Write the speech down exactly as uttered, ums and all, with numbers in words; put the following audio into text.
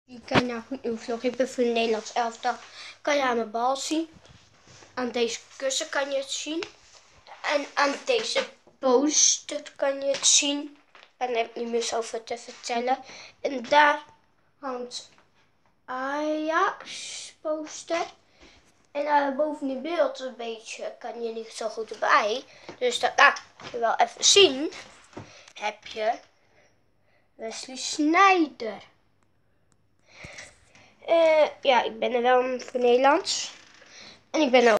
Kijk naar een goed nieuwe vlog. Ik ben voor het Nederlands elftal. Kan je aan mijn bal zien. Aan deze kussen kan je het zien. En aan deze poster kan je het zien. En daar heb ik niet meer zoveel te vertellen. En daar hangt Ajax poster. En uh, boven in beeld een beetje kan je niet zo goed erbij. Dus dat laat ik je wel even zien. Heb je Wesley Sneijder. Uh, ja, ik ben er wel voor Nederlands. En ik ben er